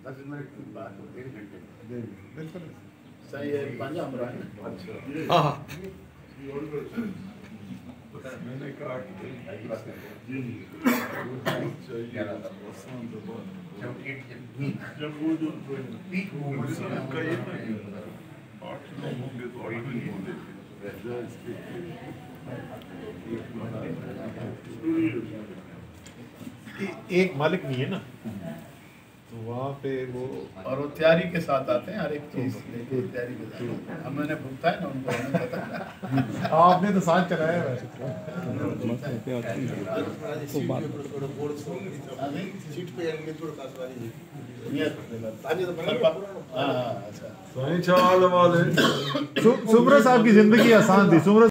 10 minute की बात हो, 1 घंटे बिल्कुल सही है। पंजा हमरा है। अच्छा हाँ मैंने कहा कि जब वो जो पीक मोमेंट का ये 8 लोग होंगे तो 8 ही होंगे। एक मालिक नहीं है ना, तो वहाँ पे वो और वो तैयारी के साथ आते हैं, हर एक चीज लेके तैयारी के साथ। हमने भुगता है ना उनको, हमें पता है। आपने तो साथ चलाया है वैसे। हाँ अच्छा चाल वाले सुब्रा साहब की जिंदगी आसान थी। सुब्रा